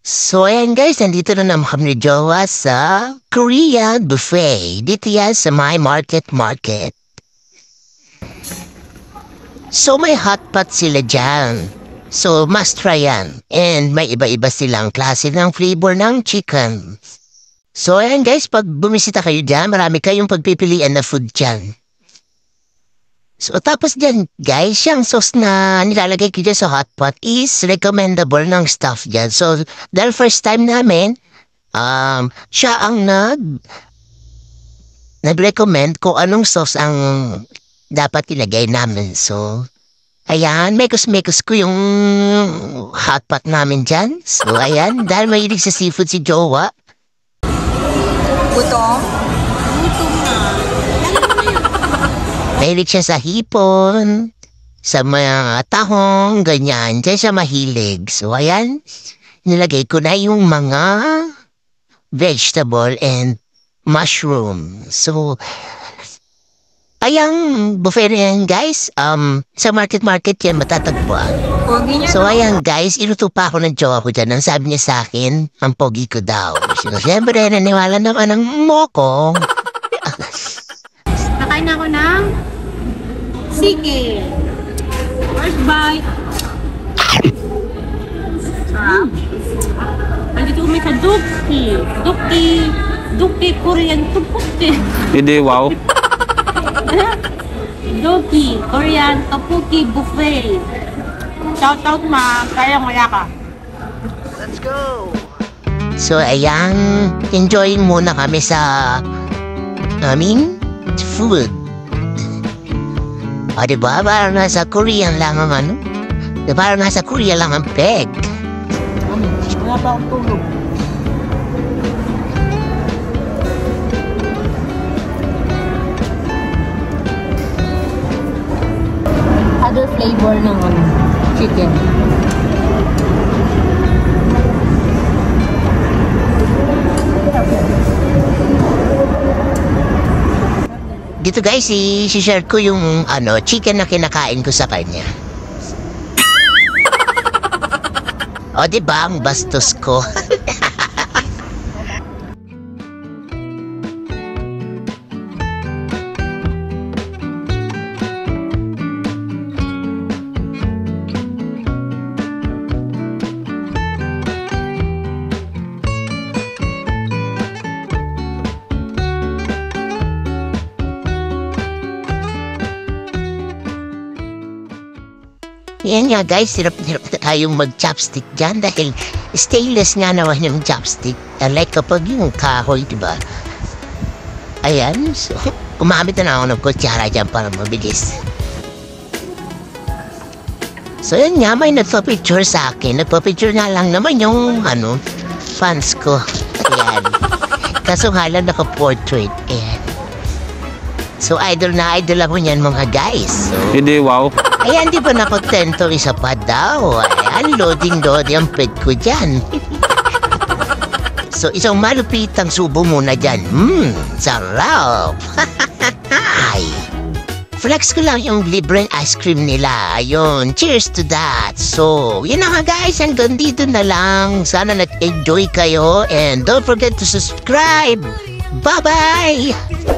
So ayan guys, nandito na naman kami ni jowa sa Korean buffet. Dito yan sa my market. So may hot pot sila dyan. So must try yan. And may iba-iba silang klase ng flavor ng chicken. So ayan guys, pag bumisita kayo dyan, marami kayong pagpipilian na food dyan. So tapos dyan guys, yung sauce na nilalagay ko dyan sa hot pot is recommendable ng staff dyan. So dahil first time namin, siya ang nag-recommend kung anong sauce ang dapat ilagay namin. So ayan, mekos-mekos ko yung hot pot namin dyan. So ayan, dahil mahilig sa seafood si jowa. Gutom? Gutom na. Mahilig siya sa hipon, sa mga tahong, ganyan. Diyan siya mahilig. So, ayan, nilagay ko na yung mga vegetable and mushroom. So, ayang buffet na yan, guys. Sa market yan matatagpuan. So, ayan, guys, iluto pa ako ng jowa ko dyan. Ang sabi niya sa akin, ang pogi ko daw. So, siyempre, naniwala naman ng moko. Nakain ako ng sige. First bite. Sarap. Nandito kami sa Dookki Korean TOPOKKI. Hindi, wow. Dookki Korean TOPOKKI buffet. Shout out ma, kaya ka. Let's go! So, ayan, enjoying muna kami sa food. O, diba? Parang nasa Korean lang ang ano? Diba? Parang nasa Korea lang ang peg. Wala pa akong tulog. Other flavor ng chicken. Dito guys, i-share ko yung chicken na kinakain ko sa kanya. O, diba? Ang bastos ko. Yan nga guys, hirap na tayong mag-chopstick dyan dahil stainless nga naman yung chopstick. Like kapag yung kahoy, diba? Ayan, so gumamit na ako ng kutsara dyan para mabilis. So yan nga, may nagpa-picture sa akin. Nagpa-picture nga lang naman yung fans ko. Ayan. Kaso nga lang naka-portrait. Ayan. So idol na idol ako niyan mga guys. So, hindi, wow. Ayan, di ba nakontento isa pa daw? Ayan, loading ang peg ko dyan. So, isang malupitang subo muna dyan. Sarap! Ay! Flex ko lang yung libreng ice cream nila. Ayun, cheers to that. So, yun na nga guys, hanggang dito na lang. Sana nag-enjoy kayo and don't forget to subscribe. Bye-bye!